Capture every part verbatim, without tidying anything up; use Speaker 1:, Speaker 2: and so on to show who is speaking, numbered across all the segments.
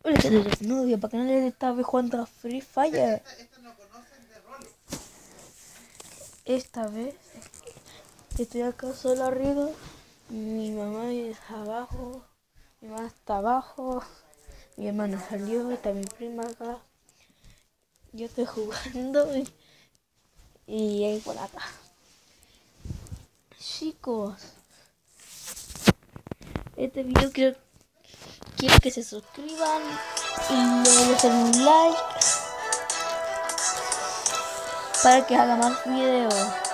Speaker 1: Hola, ¿qué tal? No, yo para que no le estaba jugando a Free Fire. Esta vez estoy acá solo arriba. Mi mamá está abajo. Mi mamá está abajo. Mi hermano salió. Está mi prima acá. Yo estoy jugando y, y ahí por acá. Chicos, este video quiero, quiero que se suscriban y le dejen un like para que haga más videos.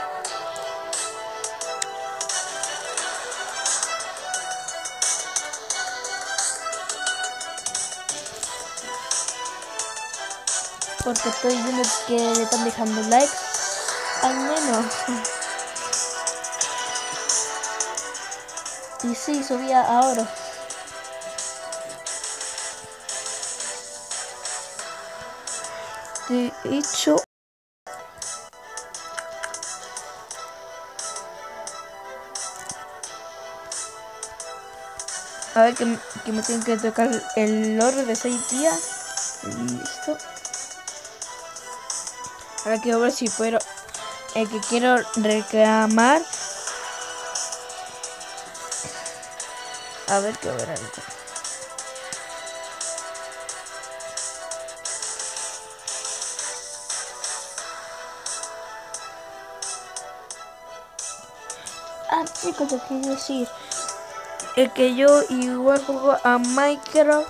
Speaker 1: Porque estoy viendo que le están dejando like al menos. Y sí, subía ahora. De hecho, a ver que, que me tienen que tocar el lore de seis días. Listo. Ahora quiero ver si puedo. El que quiero reclamar. A ver qué ver algo. Ah, chicos, lo quiero decir. El que yo igual juego a Minecraft.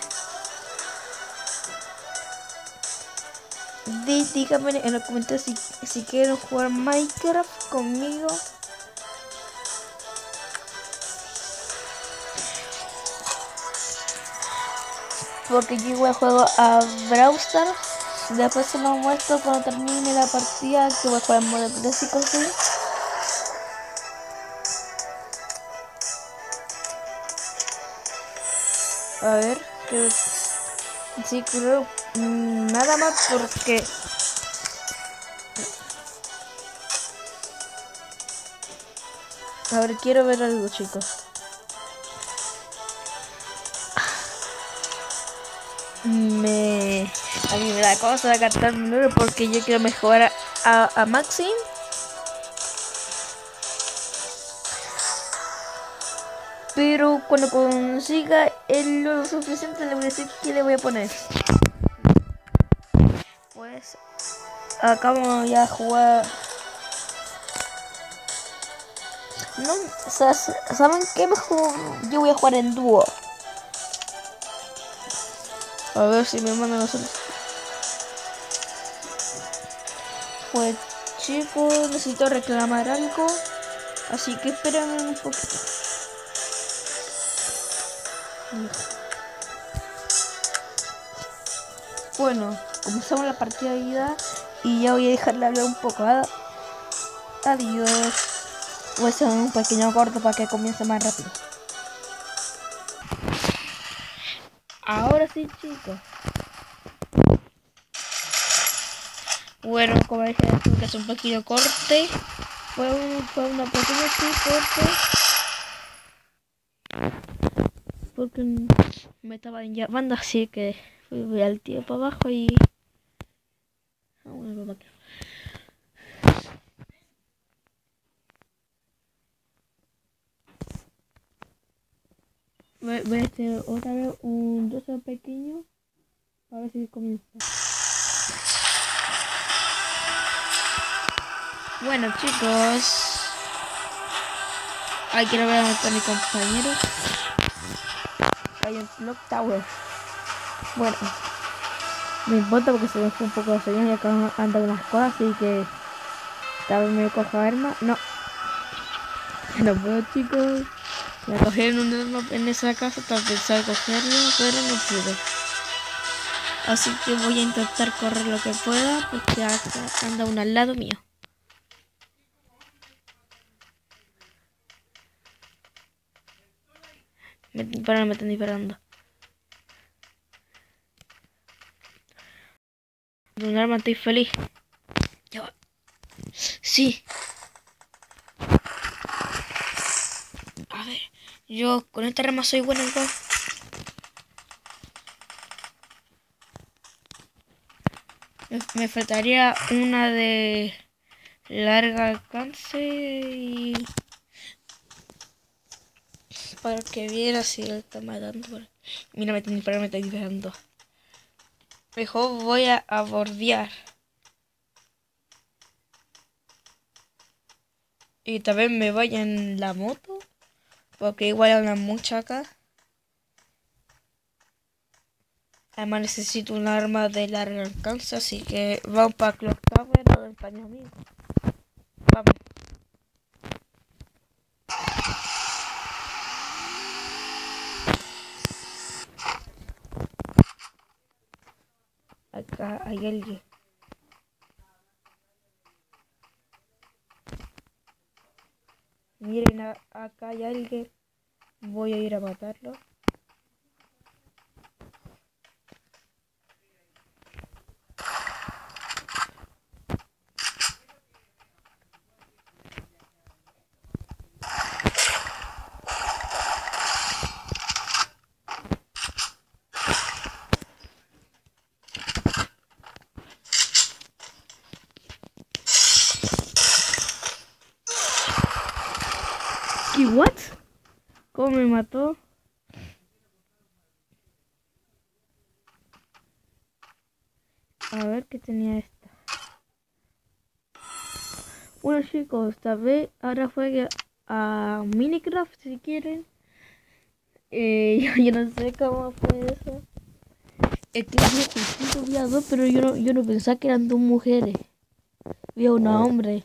Speaker 1: Dí, díganme en los comentarios si, si quieren jugar Minecraft conmigo. Porque yo igual juego a Brawl Stars. Después se lo muestro cuando termine la partida, que voy a jugar en modo clásico, sí. A ver, creo sí, creo nada más porque a ver, quiero ver algo, chicos. Me a mí me da cosa de cantar mi número porque yo quiero mejorar a, a, a Maxim. Pero cuando consiga el lo suficiente le voy a decir qué le voy a poner. Pues acá vamos ya a jugar. No, o sea, ¿saben qué mejor? Yo voy a jugar en dúo. A ver si me mandan a solicitud. Pues chicos, necesito reclamar algo. Así que espérenme un poquito. Bueno, comenzamos la partida de vida y ya voy a dejarle hablar un poco. Adiós. Voy a hacer un pequeño corto para que comience más rápido. Ahora sí, chicos. Bueno, como dije, tuve que hacer un pequeño corte. Fue, un, fue una pequeña sí, corte. Porque me estaban llamando, así que fui al tío para abajo y... Ah, bueno, para aquí. Voy a hacer otra vez un doce pequeño. A ver si comienza. Bueno, chicos. Ay, quiero ver a mi compañero. Hay un Clock Tower. Bueno, me importa porque se me fue un poco de señal y acá andan unas cosas, así que tal vez me coja arma. No, no puedo, chicos. La cogieron un en esa casa, tal vez pensaba cogerlo, pero no pude. Así que voy a intentar correr lo que pueda porque acá anda uno al lado mío. Me están disparando, me están disparando. Un arma, estoy feliz. Ya va. Sí. A ver, yo con esta arma soy bueno igual. me faltaría una de larga alcance y para que viera si él está matando. Mira, me tiene para me está disparando. Mejor voy a abordear. Y también me vaya en la moto. Porque igual hablan mucho acá. Además necesito un arma de largo alcance. Así que vamos para Clock Tower o el paño amigo. Vamos. Acá hay alguien. Miren, a, acá hay alguien. Voy a ir a matarlo. ¿Qué? ¿What? ¿Cómo me mató? A ver qué tenía esta. Bueno chicos, esta vez ahora juegue a Minecraft si quieren. Eh, yo, yo no sé cómo fue eso. Es que yo justito vi a dos, pero yo no, yo no pensaba que eran dos mujeres. Vi a una hombre.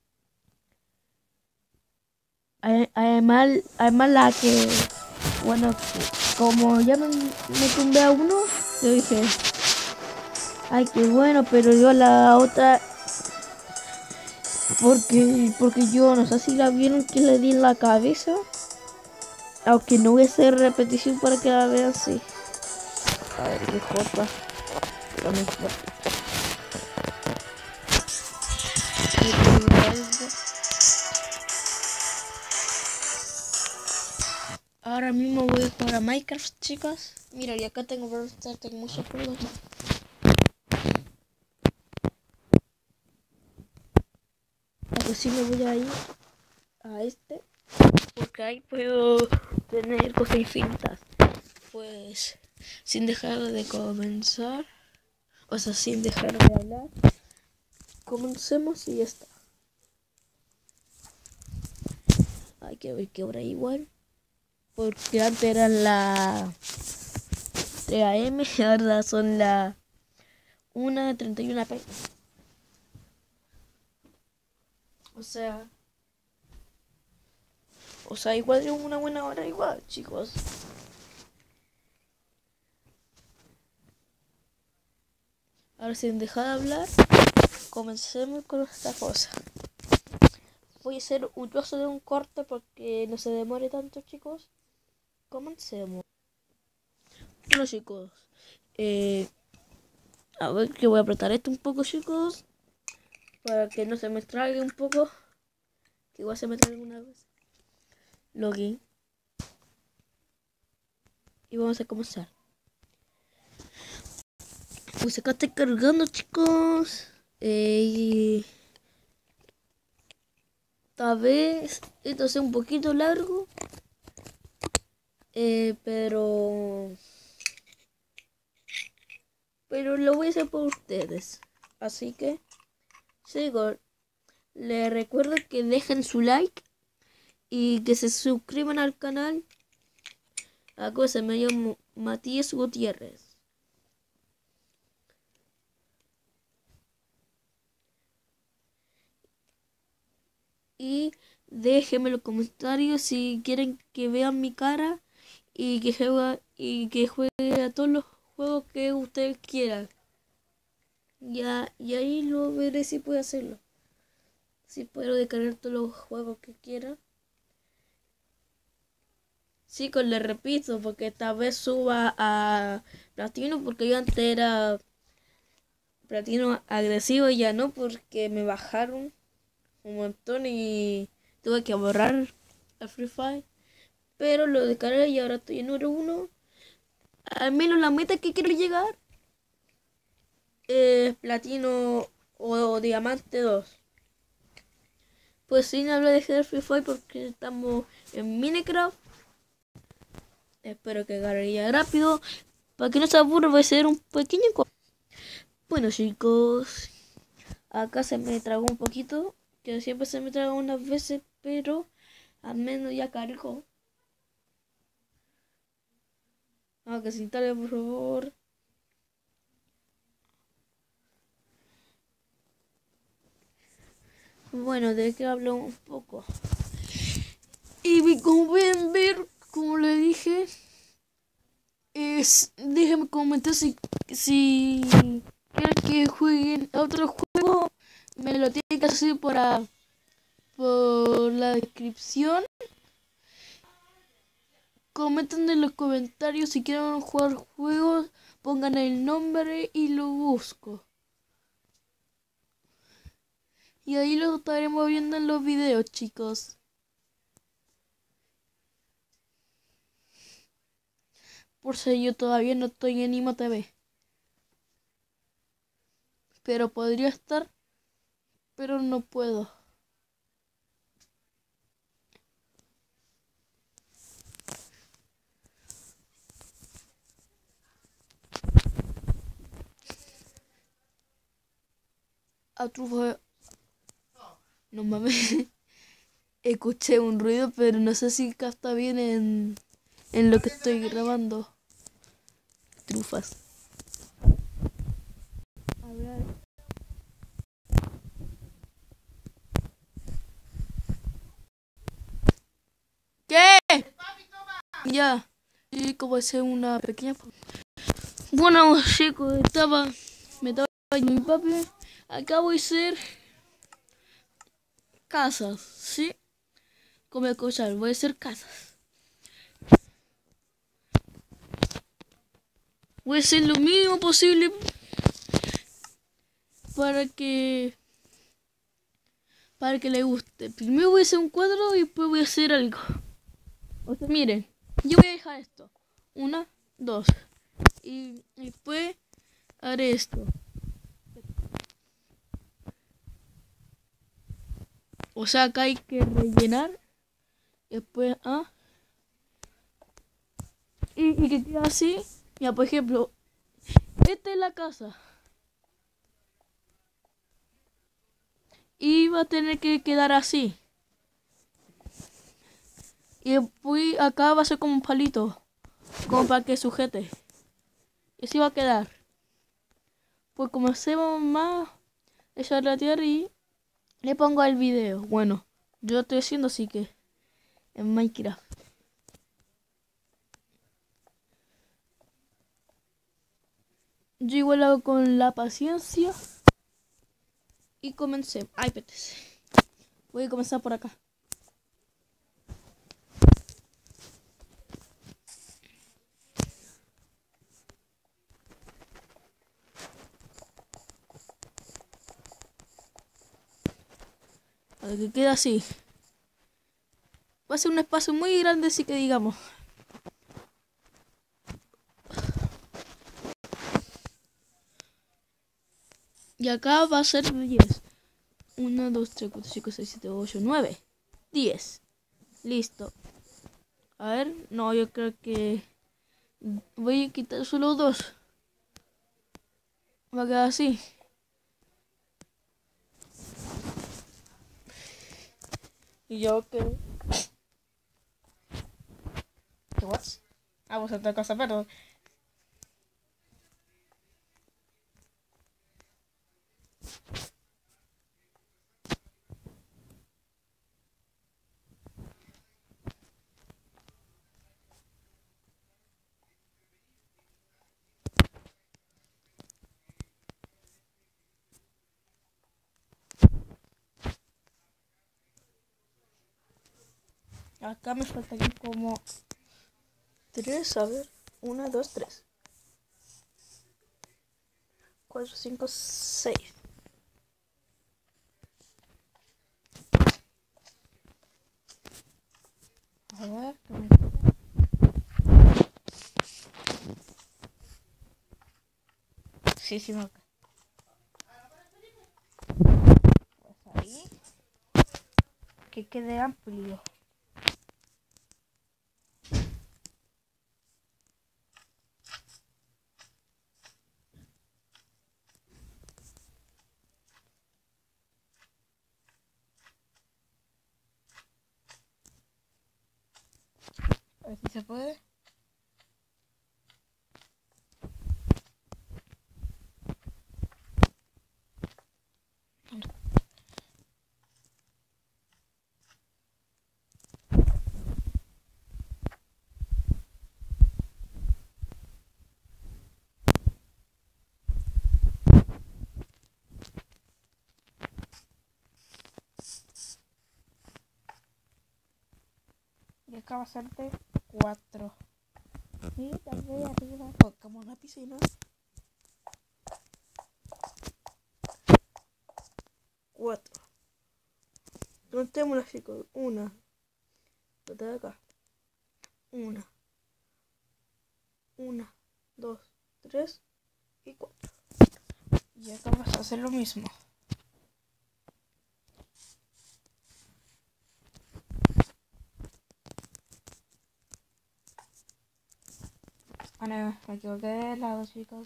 Speaker 1: Además, además la que, bueno, como ya me, me tumbé a uno, yo dije, ay, qué bueno, pero yo la otra, porque, porque yo no sé si la vieron que le di en la cabeza, aunque no voy a hacer repetición para que la vean así. A ver, qué jota, pero no importa. Ahora mismo voy a jugar a Minecraft, chicas. Mira, y acá tengo Brawl Stars, tengo muchos juegos. Aunque sí me voy a ir a este, porque ahí puedo tener cosas infinitas. Pues, sin dejar de comenzar, o sea, sin dejar de hablar, comencemos y ya está. Hay que ver qué hora igual, porque antes eran las tres a eme y ahora son las una treinta y una pe eme. O sea, o sea, igual es una buena hora igual, chicos. Ahora sin dejar de hablar, comencemos con esta cosa. Voy a hacer un trozo de un corte porque no se demore tanto, chicos. Comencemos. Bueno, chicos, eh, a ver que voy a apretar esto un poco, chicos, para que no se me trague un poco, que igual se me trague una vez. Login. Y vamos a comenzar. Pues acá está cargando, chicos. Eh, tal vez esto sea un poquito largo. Eh, pero... Pero lo voy a hacer por ustedes. Así que... Chicos, les recuerdo que dejen su like. Y que se suscriban al canal. Acá se me llamo Matías Gutiérrez. Y déjenme en los comentarios si quieren que vean mi cara y que juegue, y que juegue a todos los juegos que ustedes quieran. Ya, y ahí lo veré si puedo hacerlo. Si puedo descargar todos los juegos que quiera. Chicos, les repito, porque esta vez suba a platino, porque yo antes era platino agresivo y ya no, porque me bajaron un montón y tuve que borrar el Free Fire. Pero lo descargué y ahora estoy en número uno. Al menos la meta que quiero llegar eh, platino o, o diamante dos. Pues sin hablar de Free Fire porque estamos en Minecraft. Espero que agarre ya rápido. Para que no se aburra voy a hacer un pequeño... Bueno chicos, acá se me tragó un poquito. Que siempre se me traga unas veces, pero al menos ya cargó. Ah, que se instale por favor. Bueno, de qué hablo un poco. Y como pueden ver, como le dije, es, déjenme comentar si, si quieren que jueguen a otro juego, me lo tienen que hacer por, a, por la descripción. Comenten en los comentarios si quieren jugar juegos, pongan el nombre y lo busco. Y ahí lo estaremos viendo en los videos, chicos. Por si yo todavía no estoy en Imo T V. Pero podría estar, pero no puedo. A tu... No mames. Escuché un ruido, pero no sé si capta bien en, en lo que estoy grabando. Trufas. A ver. ¿Qué? Ya. Y como hacer una pequeña... Bueno, chicos, estaba... Me estaba yendo mi papi. Acá voy a hacer... casas, ¿sí? Como escuchar, voy a hacer casas. Voy a hacer lo mínimo posible para que para que le guste. Primero voy a hacer un cuadro y después voy a hacer algo. O sea, miren, yo voy a dejar esto. Una, dos. Y después haré esto. O sea, acá hay que rellenar. Después, ah. Y, y que queda así. Ya, por ejemplo, esta es la casa. Y va a tener que quedar así. Y después acá va a ser como un palito. Como para que sujete. Y así va a quedar. Pues como hacemos más, echar la tierra y le pongo el video. Bueno, yo lo estoy haciendo así que en Minecraft. Yo igual hago con la paciencia. Y comencé. Ay, petes. Voy a comenzar por acá. Para que quede así. Va a ser un espacio muy grande, así que digamos. Y acá va a ser diez. uno, dos, tres, cuatro, cinco, seis, siete, ocho, nueve. diez. Listo. A ver, no, yo creo que voy a quitar solo dos. Va a quedar así. Y yo que... ¿Qué was? Ah, vos otra cosa, perdón. Acá me faltarían como tres, a ver. uno, dos, tres. cuatro, cinco, seis. A ver. Sí, sí, me acá. que quede amplio. A ver si se puede. Y acá va a ser de cuatro. Y tal vez arriba como una piscina. Cuatro. Contémoslas, chicos. Una. Otra de acá. Una. Una. Dos. Tres. Y cuatro. Y acá vas a hacer lo mismo. Ah, no, me equivoqué de lado, chicos.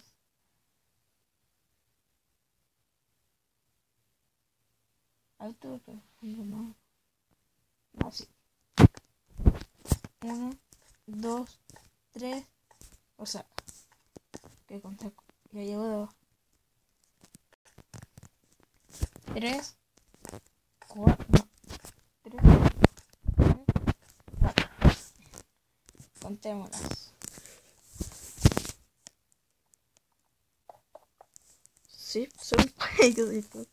Speaker 1: Ahí tuve que... No, no, sí. Uno, dos, tres. O sea, que conté. Ya llevo dos. Tres. Cuatro. No. Tres. Cuatro. Contémoslas. Sí, son pegaditos.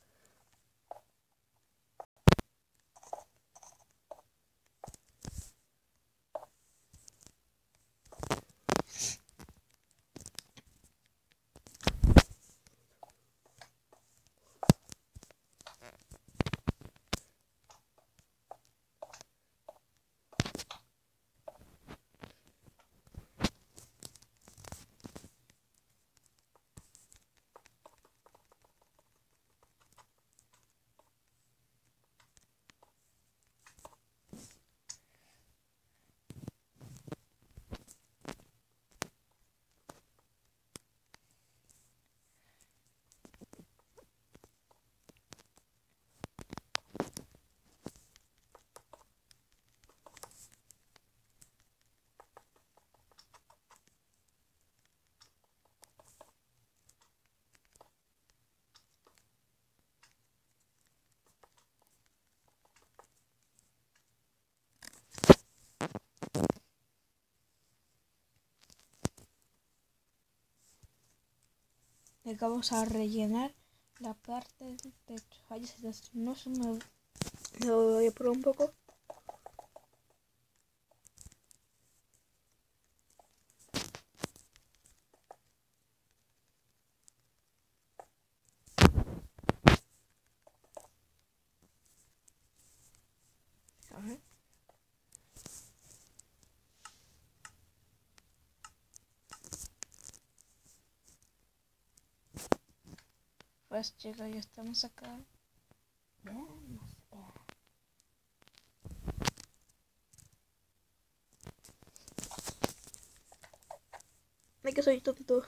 Speaker 1: Y acá vamos a rellenar la parte del techo. Ay, no se me... Lo voy a probar un poco. A ver. Pues chicos, ya estamos acá. Veamos. Ay, que soy tonto.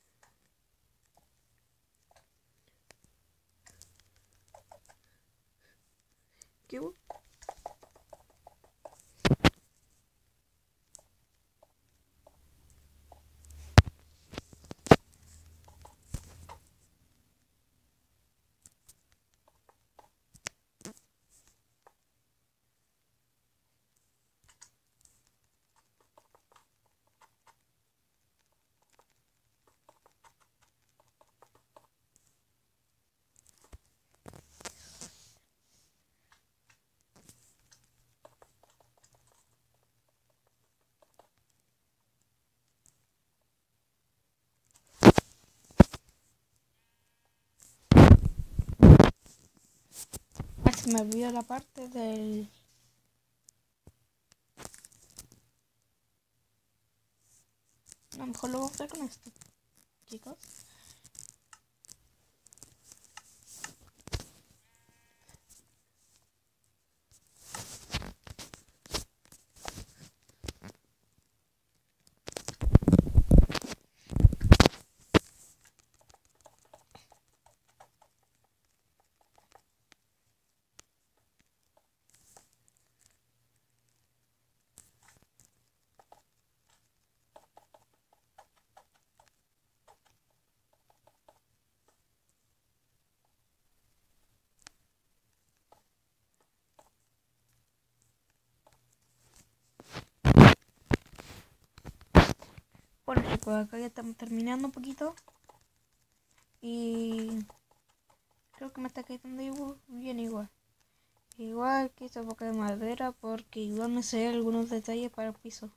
Speaker 1: ¿Qué hubo? Ah, se me olvidó la parte del... A lo mejor lo vamos a hacer con esto, chicos. Bueno chicos, acá ya estamos terminando un poquito. Y creo que me está quedando bien igual. Igual que esta boca de madera porque igual me sé algunos detalles para el piso.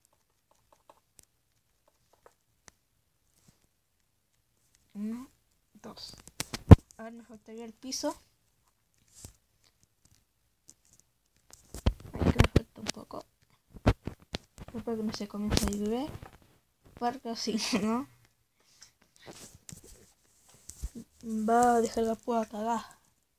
Speaker 1: Uno, dos. Ahora me faltaría el piso. Ahí que me falta un poco. Después que no se comienza a llover. Porque así, ¿no? Va a dejar la púa cagada.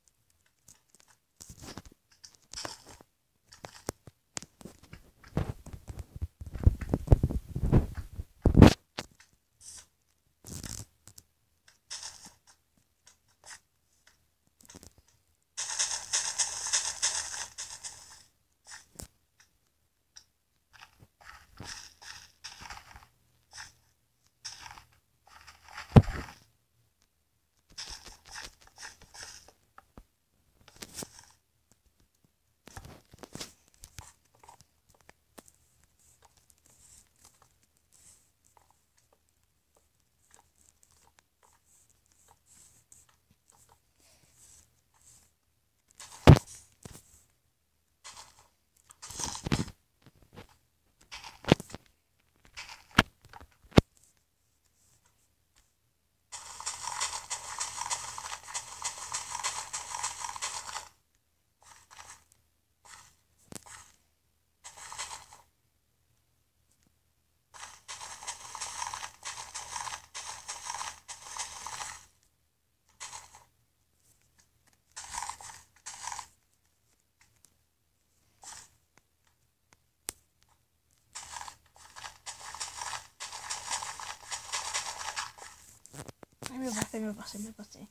Speaker 1: Ay, me pasé, me pasé, me pasé.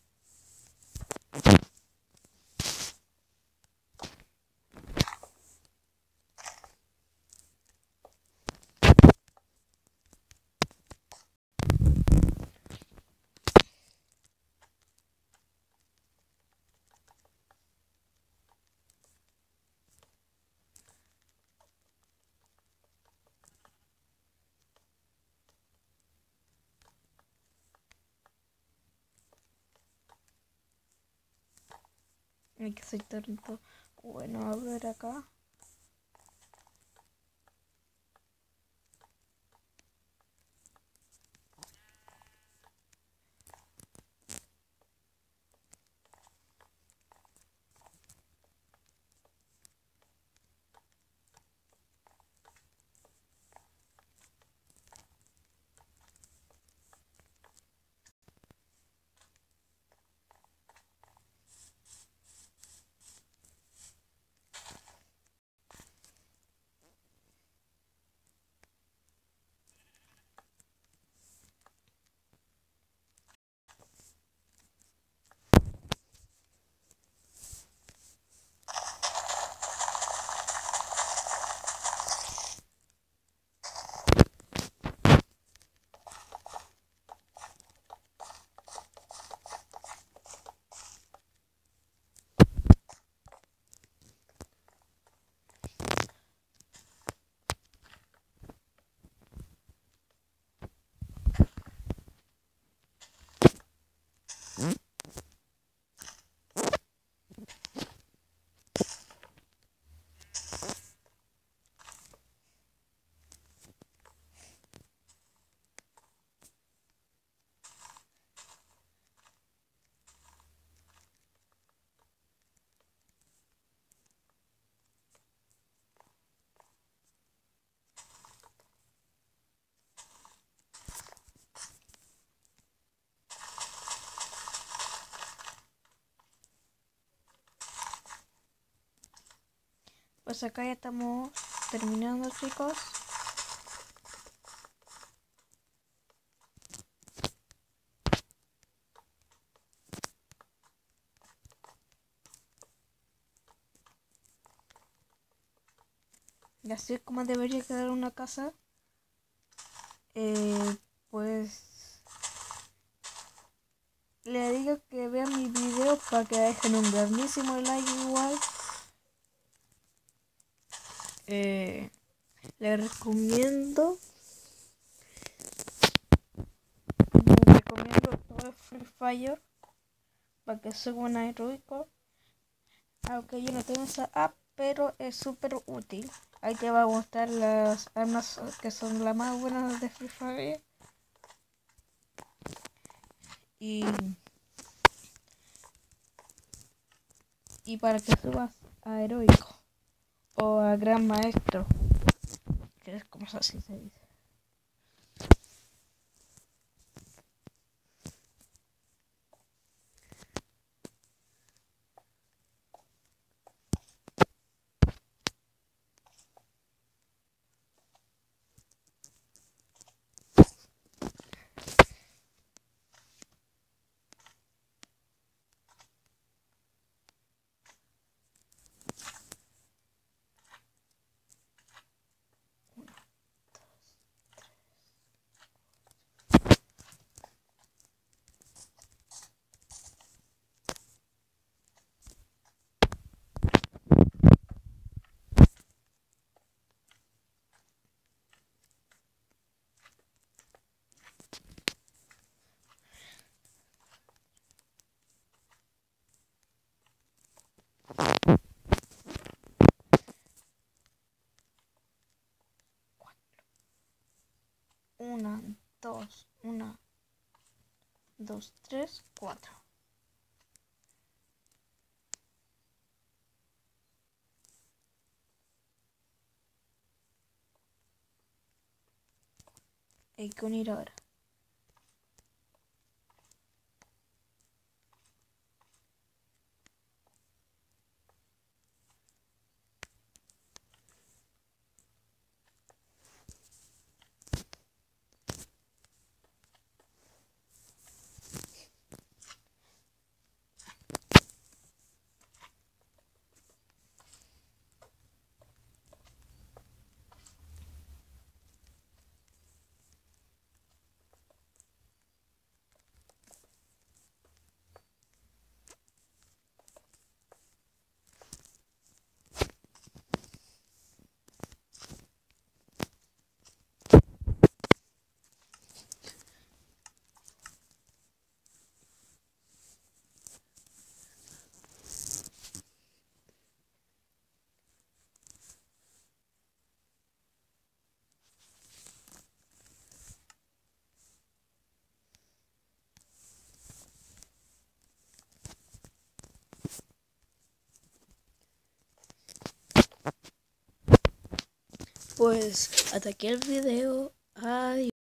Speaker 1: Hay que soy tonto. Bueno, a ver acá. Pues acá ya estamos terminando, chicos. Y así es como debería quedar una casa. Eh, pues le digo que vean mi video para que dejen un grandísimo like igual. Eh, les recomiendo Free Fire para que suban a heroico. Aunque yo no tengo esa app, pero es súper útil. Ahí te va a mostrar las armas que son las más buenas de Free Fire. Y, y para que subas a heroico o a gran maestro, que es como así se dice. Una, dos, una, dos, tres, cuatro. Hay que unir ahora. Pues hasta aquí el video. Adiós.